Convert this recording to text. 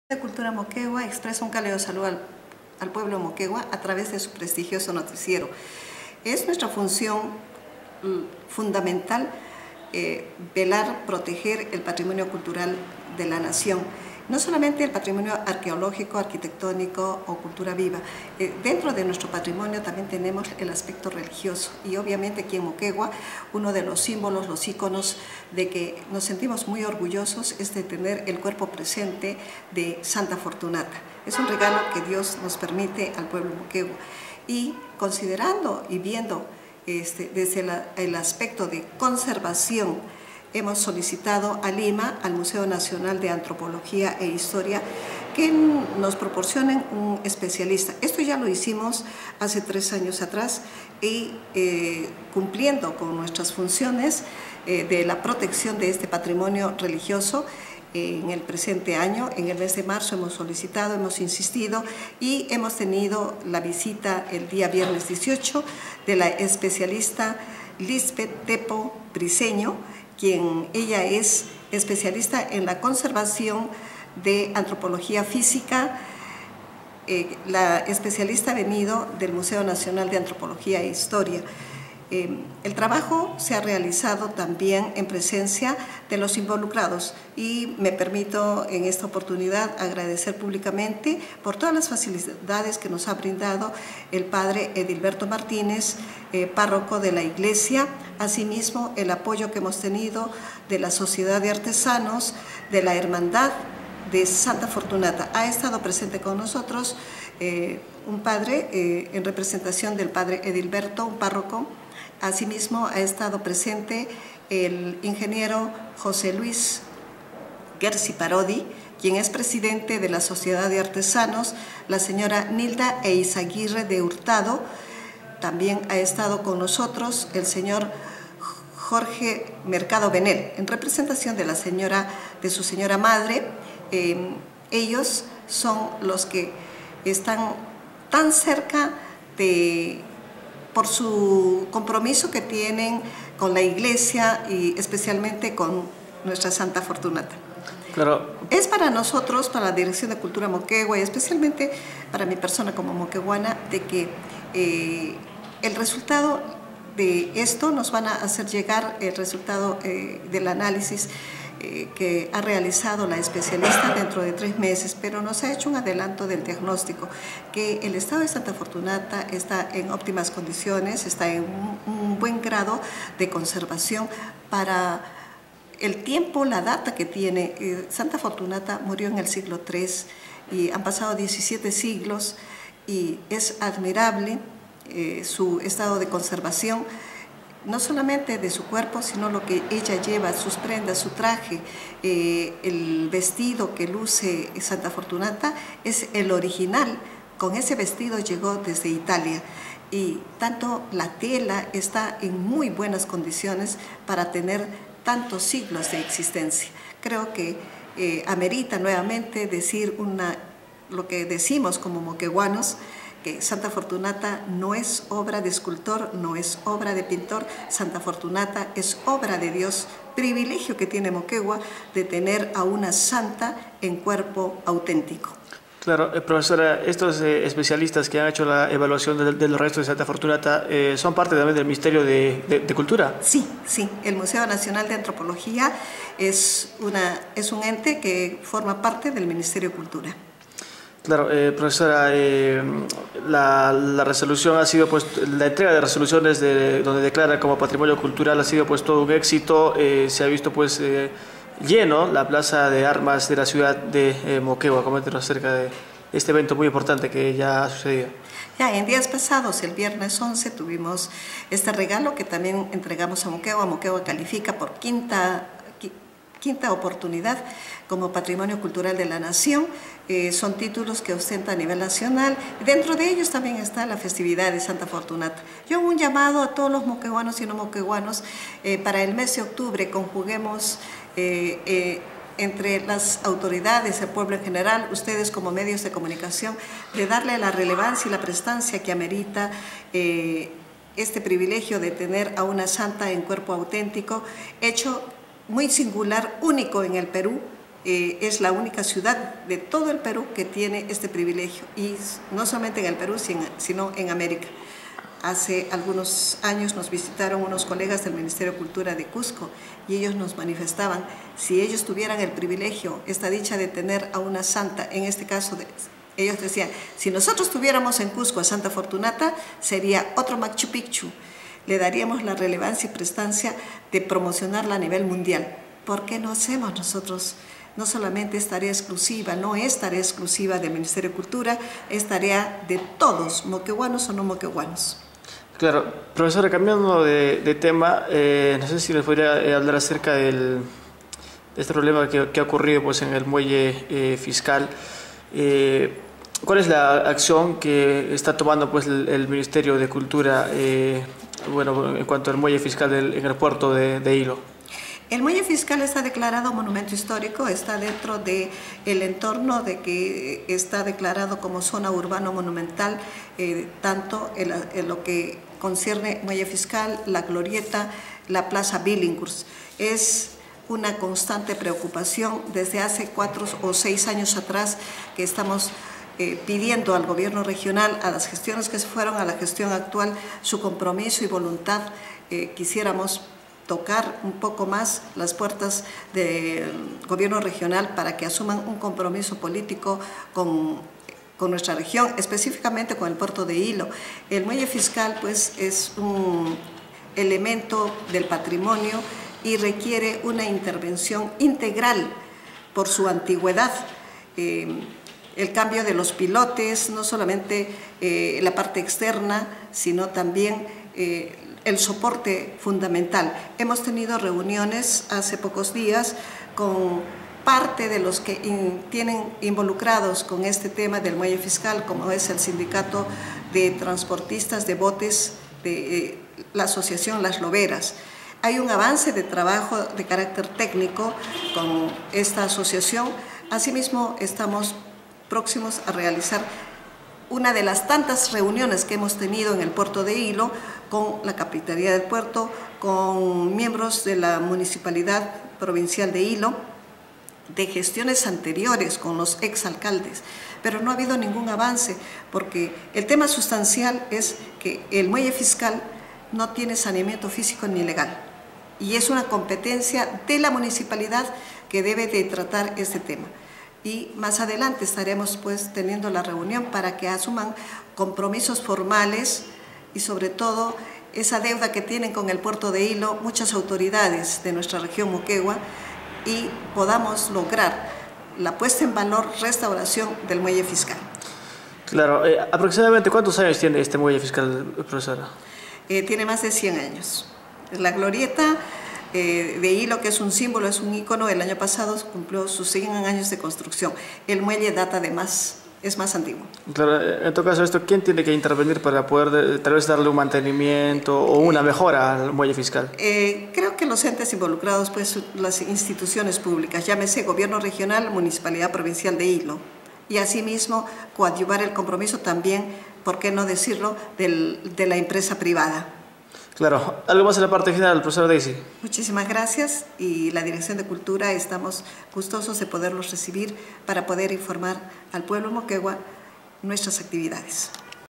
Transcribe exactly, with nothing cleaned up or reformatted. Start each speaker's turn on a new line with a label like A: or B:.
A: de Cultura Moquegua expresa un cálido saludo al, al pueblo moquegua a través de su prestigioso noticiero. Es nuestra función fundamental eh, velar, proteger el patrimonio cultural de la nación. No solamente el patrimonio arqueológico, arquitectónico o cultura viva. Eh, dentro de nuestro patrimonio también tenemos el aspecto religioso y obviamente aquí en Moquegua uno de los símbolos, los íconos de que nos sentimos muy orgullosos es de tener el cuerpo presente de Santa Fortunata. Es un regalo que Dios nos permite al pueblo moquegua y considerando y viendo este, desde la, el aspecto de conservación, hemos solicitado a Lima, al Museo Nacional de Antropología e Historia, que nos proporcionen un especialista. Esto ya lo hicimos hace tres años atrás y eh, cumpliendo con nuestras funciones eh, de la protección de este patrimonio religioso, eh, en el presente año, en el mes de marzo hemos solicitado, hemos insistido y hemos tenido la visita el día viernes dieciocho de la especialista Lisbeth Tepo Briceño, quien ella es especialista en la conservación de antropología física. Eh, la especialista ha venido del Museo Nacional de Antropología e Historia. Eh, el trabajo se ha realizado también en presencia de los involucrados y me permito en esta oportunidad agradecer públicamente por todas las facilidades que nos ha brindado el padre Edilberto Martínez, eh, párroco de la iglesia, asimismo el apoyo que hemos tenido de la Sociedad de Artesanos, de la Hermandad de Santa Fortunata. Ha estado presente con nosotros eh, un padre eh, en representación del padre Edilberto, un párroco. Asimismo ha estado presente el ingeniero José Luis Gersi Parodi, quien es presidente de la Sociedad de Artesanos, la señora Nilda Eizaguirre de Hurtado. También ha estado con nosotros el señor Jorge Mercado Benel, en representación de la señora, de su señora madre. Eh, ellos son los que están tan cerca de, por su compromiso que tienen con la iglesia y especialmente con nuestra Santa Fortunata.
B: Claro.
A: Es para nosotros, para la Dirección de Cultura Moquegua y especialmente para mi persona como moqueguana, de que eh, el resultado de esto nos van a hacer llegar el resultado eh, del análisis eh, que ha realizado la especialista dentro de tres meses, pero nos ha hecho un adelanto del diagnóstico, que el estado de Santa Fortunata está en óptimas condiciones, está en un, un buen grado de conservación para el tiempo, la data que tiene. Eh, Santa Fortunata murió en el siglo tercero y han pasado diecisiete siglos y es admirable Eh, su estado de conservación, no solamente de su cuerpo, sino lo que ella lleva, sus prendas, su traje, eh, el vestido que luce Santa Fortunata es el original. Con ese vestido llegó desde Italia y tanto la tela está en muy buenas condiciones para tener tantos siglos de existencia. Creo que eh, amerita nuevamente decir una, lo que decimos como moqueguanos, que Santa Fortunata no es obra de escultor, no es obra de pintor. Santa Fortunata es obra de Dios, privilegio que tiene Moquegua de tener a una santa en cuerpo auténtico.
B: Claro, eh, profesora, estos eh, especialistas que han hecho la evaluación del, del resto de Santa Fortunata eh, son parte también del Ministerio de, de, de Cultura.
A: Sí, sí, el Museo Nacional de Antropología es, una, es un ente que forma parte del Ministerio de Cultura.
B: Claro, eh, profesora, eh, la, la resolución ha sido, pues, la entrega de resoluciones de, donde declara como patrimonio cultural ha sido pues todo un éxito. Eh, se ha visto pues eh, lleno la plaza de armas de la ciudad de eh, Moquegua. Coméntenos acerca de este evento muy importante que ya ha sucedido.
A: Ya, en días pasados, el viernes once, tuvimos este regalo que también entregamos a Moquegua. Moquegua califica por quinta quinta oportunidad como Patrimonio Cultural de la Nación. Eh, son títulos que ostenta a nivel nacional. Dentro de ellos también está la festividad de Santa Fortunata. Yo hago un llamado a todos los moqueguanos y no moqueguanos eh, para el mes de octubre conjuguemos eh, eh, entre las autoridades, el pueblo en general, ustedes como medios de comunicación, de darle la relevancia y la prestancia que amerita eh, este privilegio de tener a una santa en cuerpo auténtico, hecho muy singular, único en el Perú, eh, es la única ciudad de todo el Perú que tiene este privilegio, y no solamente en el Perú, sino en América. Hace algunos años nos visitaron unos colegas del Ministerio de Cultura de Cusco y ellos nos manifestaban, si ellos tuvieran el privilegio, esta dicha de tener a una santa, en este caso, de, ellos decían, si nosotros tuviéramos en Cusco a Santa Fortunata, sería otro Machu Picchu, le daríamos la relevancia y prestancia de promocionarla a nivel mundial. ¿Por qué no hacemos nosotros? No solamente es tarea exclusiva, no es tarea exclusiva del Ministerio de Cultura, es tarea de todos, moquegüanos o no moquegüanos.
B: Claro, profesora, cambiando de, de tema, eh, no sé si les podría eh, hablar acerca del, de este problema que, que ha ocurrido pues, en el muelle eh, fiscal. Eh, ¿Cuál es la acción que está tomando pues, el, el Ministerio de Cultura eh, bueno, en cuanto al muelle fiscal del, en el puerto de, de Hilo?
A: El muelle fiscal está declarado monumento histórico, está dentro del entorno de que está declarado como zona urbano monumental, eh, tanto en, la, en lo que concierne muelle fiscal, la glorieta, la plaza Billinghurst. Es una constante preocupación desde hace cuatro o seis años atrás que estamos eh, pidiendo al gobierno regional, a las gestiones que se fueron, a la gestión actual, su compromiso y voluntad. Eh, quisiéramos tocar un poco más las puertas del gobierno regional para que asuman un compromiso político con, con nuestra región, específicamente con el puerto de Hilo. El muelle fiscal pues, es un elemento del patrimonio y requiere una intervención integral por su antigüedad. Eh, el cambio de los pilotes, no solamente eh, la parte externa, sino también eh, el soporte fundamental. Hemos tenido reuniones hace pocos días con parte de los que in, tienen involucrados con este tema del muelle fiscal, como es el sindicato de transportistas de botes de eh, la asociación Las Loberas. Hay un avance de trabajo de carácter técnico con esta asociación. Asimismo, estamos próximos a realizar una de las tantas reuniones que hemos tenido en el puerto de Hilo con la Capitanía del Puerto, con miembros de la Municipalidad Provincial de Hilo, de gestiones anteriores con los exalcaldes, pero no ha habido ningún avance porque el tema sustancial es que el muelle fiscal no tiene saneamiento físico ni legal y es una competencia de la municipalidad que debe de tratar este tema. Y más adelante estaremos pues teniendo la reunión para que asuman compromisos formales y sobre todo esa deuda que tienen con el puerto de Hilo muchas autoridades de nuestra región Moquegua y podamos lograr la puesta en valor, restauración del muelle fiscal.
B: Claro, eh, aproximadamente ¿cuántos años tiene este muelle fiscal, profesora?
A: Eh, tiene más de cien años. La glorieta Eh, de Hilo, que es un símbolo, es un ícono, el año pasado cumplió sus cien años de construcción. El muelle data de más, es más antiguo.
B: Claro, en todo caso, esto, ¿quién tiene que intervenir para poder de, tal vez darle un mantenimiento o una mejora al muelle fiscal?
A: Eh, creo que los entes involucrados, pues las instituciones públicas, llámese Gobierno Regional, Municipalidad Provincial de Hilo, y asimismo coadyuvar el compromiso también, ¿por qué no decirlo?, del, de la empresa privada.
B: Claro, ¿algo más en la parte final, profesora Daisy?
A: Muchísimas gracias y la Dirección de Cultura estamos gustosos de poderlos recibir para poder informar al pueblo moquegua nuestras actividades.